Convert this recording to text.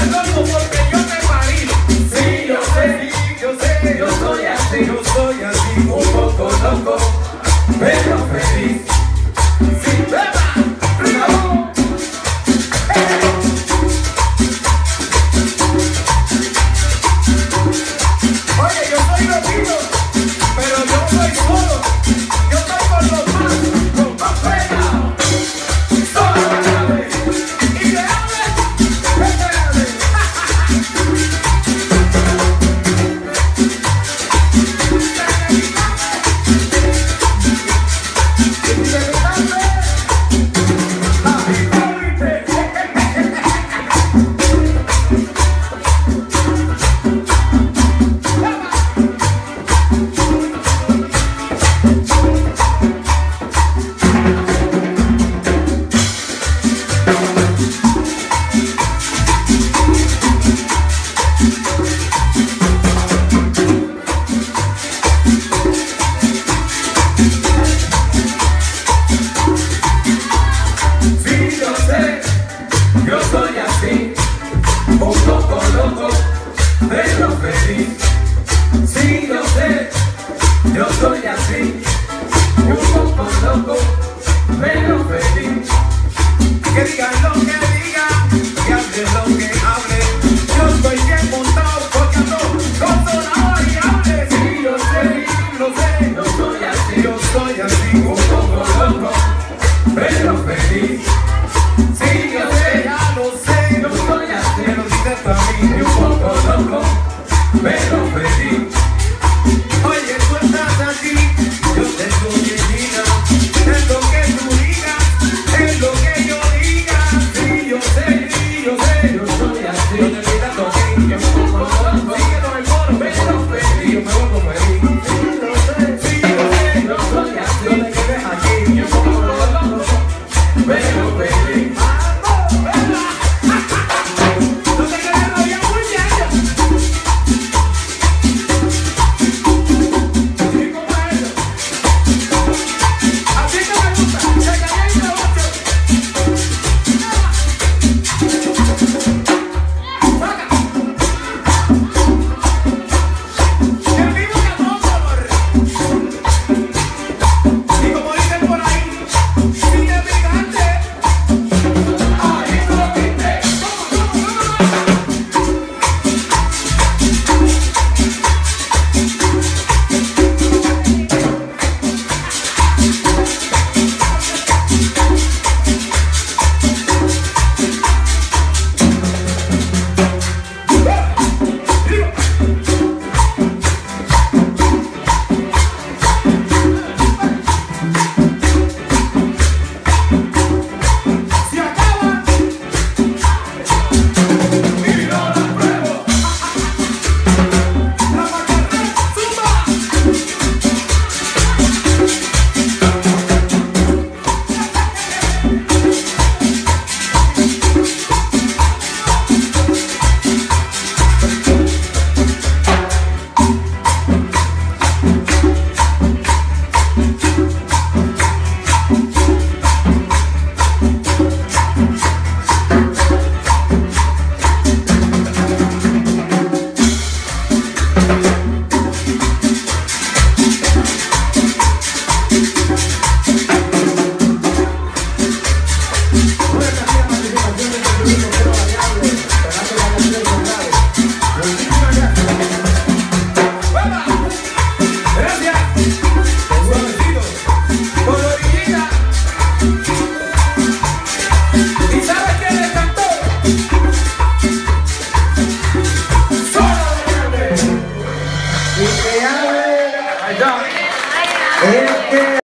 estás loco porque yo te parí. Sí, yo sé, yo soy así, un poco loco, pero feliz. Sí, beba, no. Oye, yo soy loquito, pero yo soy solo. Yo estoy con los más pegados. Solo una vez. Y te hable, espérate. Yo soy así, un poco loco, pero feliz. Sí, yo sé, yo soy así, un poco loco, pero feliz. Que digan lo que